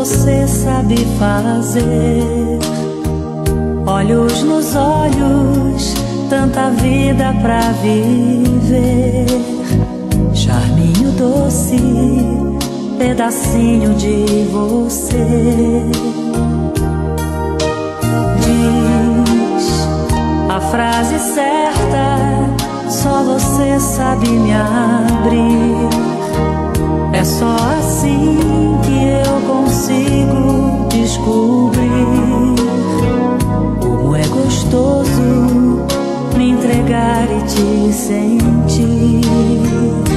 você sabe fazer. Olhos nos olhos, tanta vida pra viver. Charminho doce, pedacinho de você. Diz a frase certa, só você sabe me abrir. É só assim que eu consigo descobrir como é gostoso me entregar e te sentir.